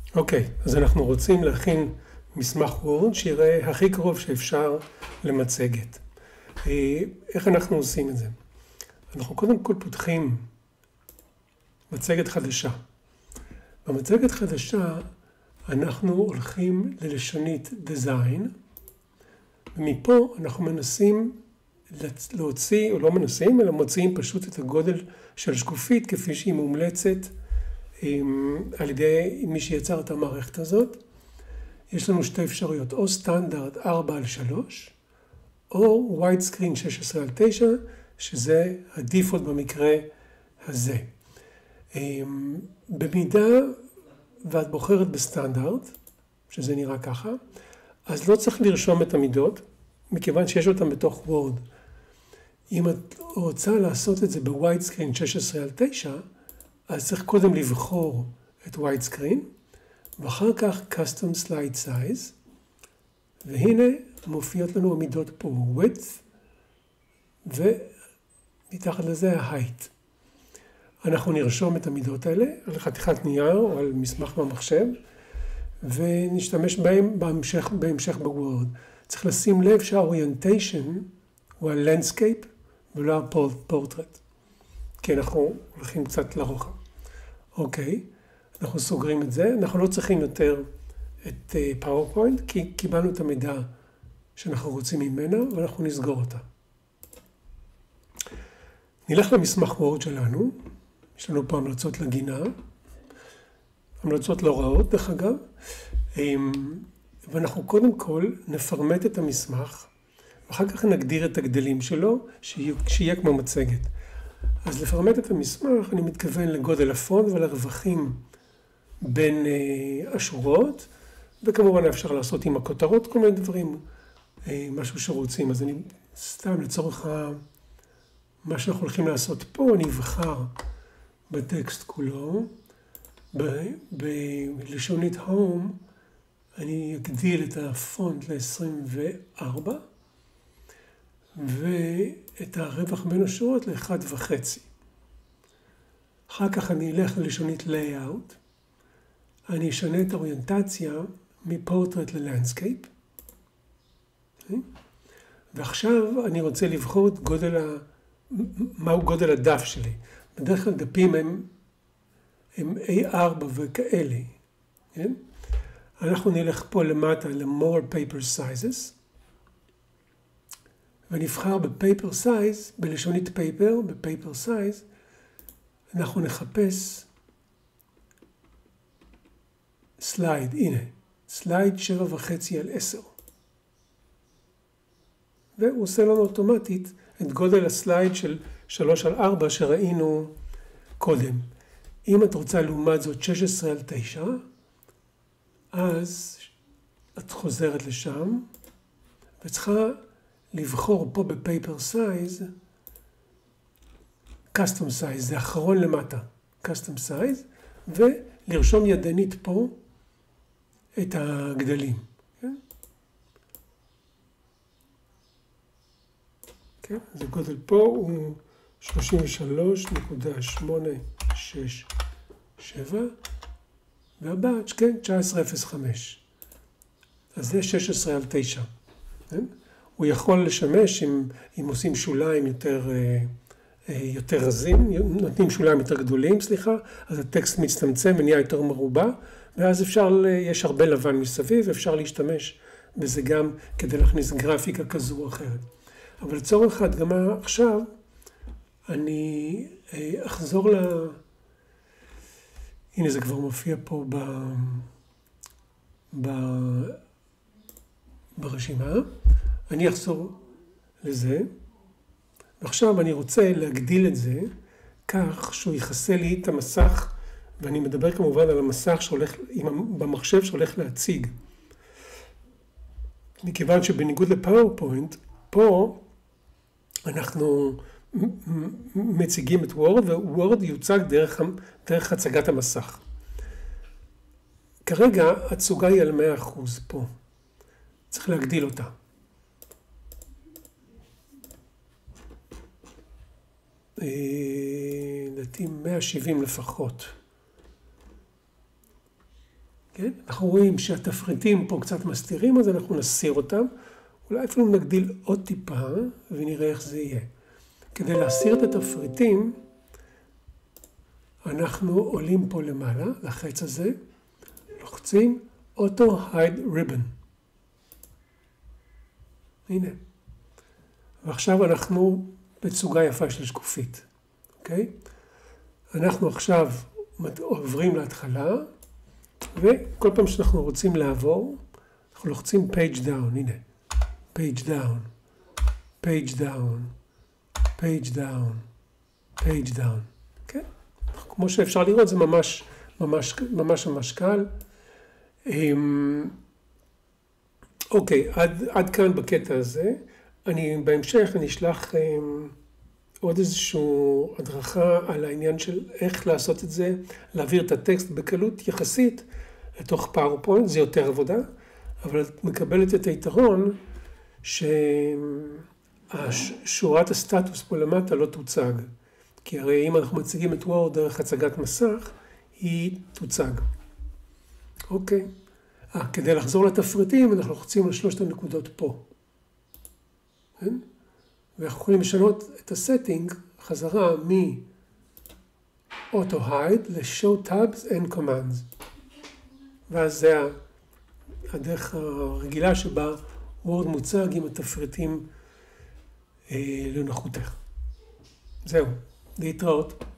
אוקיי, אז אנחנו רוצים להכין מסמך וורד שיראה הכי קרוב שאפשר למצגת. איך אנחנו עושים את זה? אנחנו קודם כל פותחים מצגת חדשה. במצגת חדשה אנחנו הולכים ללשונית design, ומפה אנחנו מנסים להוציא, או לא מנסים, אלא מוציאים פשוט את הגודל של שקופית כפי שהיא מומלצת על ידי מי שיצר את המערכת הזאת. יש לנו שתי אפשרויות, או סטנדרט 4:3, או widescreen 16:9, שזה הדיפולט במקרה הזה. במידה ואת בוחרת בסטנדרט, שזה נראה ככה, אז לא צריך לרשום את המידות, מכיוון שיש אותם בתוך וורד. אם את רוצה לעשות את זה בוויידסקרין 16:9, אז צריך קודם לבחור את widescreen, ואחר כך custom slide size, והנה מופיעות לנו המידות פה, width, ומתחת לזה ה-height. אנחנו נרשום את המידות האלה על חתיכת נייר או על מסמך במחשב, ונשתמש בהם בהמשך בוורד. צריך לשים לב שהאוריינטיישן הוא ה-landscape ולא ה-portrait, כי אנחנו הולכים קצת לרוחב. אוקיי, אנחנו סוגרים את זה. אנחנו לא צריכים יותר את PowerPoint, כי קיבלנו את המידע שאנחנו רוצים ממנה, ואנחנו נסגור אותה. נלך למסמך וורד שלנו. יש לנו פה המלצות לגינה, המלצות לא רעות דרך אגב, ואנחנו קודם כל נפרמט את המסמך, ואחר כך נגדיר את הגדלים שלו, שיהיה כמו מצגת. אז לפרמט את המסמך, אני מתכוון לגודל הפונט ולרווחים בין השורות, וכמובן אפשר לעשות עם הכותרות כל מיני דברים, משהו שרוצים. אז אני סתם לצורך מה שאנחנו הולכים לעשות פה, אני אבחר בטקסט כולו, בלשונית home, אני אגדיל את הפונט ל-24, ואת הרווח בין השורות ל-1.5. אחר כך אני אלך ללשונית layout, אני אשנה את האוריינטציה מפורטרט ללנדסקייפ, ועכשיו אני רוצה לבחור את מהו גודל הדף שלי. בדרך כלל דפים הם A4 וכאלה, כן? אנחנו נלך פה למטה ל-More Paper Sizes, ונבחר ב-Paper Size, בלשונית Paper, ב-Paper Size, אנחנו נחפש סלייד, הנה, סלייד 7.5/10. והוא עושה לנו אוטומטית את גודל הסלייד של 3/4 שראינו קודם. אם את רוצה לעומת זאת 16:9, אז את חוזרת לשם, וצריכה לבחור פה בפייפר סייז, custom size, זה אחרון למטה, custom size, ולרשום ידנית פה את הגדלים. כן? אז הגודל פה הוא 33.867, והבאץ', כן, 19.05. אז זה 16:9. כן? הוא יכול לשמש אם עושים שוליים יותר רזים, נותנים שוליים יותר גדולים, אז הטקסט מצטמצם ונהיה יותר מרובע, ואז יש הרבה לבן מסביב, אפשר להשתמש בזה גם כדי להכניס גרפיקה כזו או אחרת. אבל לצורך ההדגמה עכשיו, אני אחזור הנה זה כבר מופיע פה ברשימה. אני אחזור לזה, ועכשיו אני רוצה להגדיל את זה כך שהוא יכסה לי את המסך, ואני מדבר כמובן על המסך במחשב שהולך להציג. מכיוון שבניגוד לפאורפוינט, פה אנחנו מציגים את וורד, ווורד יוצג דרך הצגת המסך. כרגע התצוגה היא על 100% פה. צריך להגדיל אותה. לדעתי 170 לפחות. כן? אנחנו רואים שהתפריטים פה קצת מסתירים, אז אנחנו נסיר אותם. אולי אפילו נגדיל עוד טיפה ונראה איך זה יהיה. כדי להסיר את התפריטים, אנחנו עולים פה למעלה, לחץ הזה, לוחצים Auto Hide Ribbon. הנה. ועכשיו אנחנו בצוגה יפה של שקופית. אוקיי? אנחנו עכשיו עוברים להתחלה, וכל פעם שאנחנו רוצים לעבור, אנחנו לוחצים Page Down. הנה. Page Down. Page Down. Page Down. Page Down. כן? כמו שאפשר לראות, זה ממש קל. אוקיי, עד כאן בקטע הזה. בהמשך אני אשלח עוד איזושהי הדרכה על העניין של איך לעשות את זה, להעביר את הטקסט בקלות יחסית לתוך פאורפוינט, זה יותר עבודה, אבל את מקבלת את היתרון ששורת הסטטוס פה למטה לא תוצג. כי הרי אם אנחנו מציגים את וורד דרך הצגת מסך, היא תוצג. אוקיי. כדי לחזור לתפריטים, אנחנו לוחצים על 3 הנקודות פה. כן? ואנחנו יכולים לשנות את הסטינג חזרה מ-Auto Hide ל-Show Tabs and Commands. ואז זה הדרך הרגילה שבה וורד מוצג עם התפריטים לנוחותך. זהו, להתראות.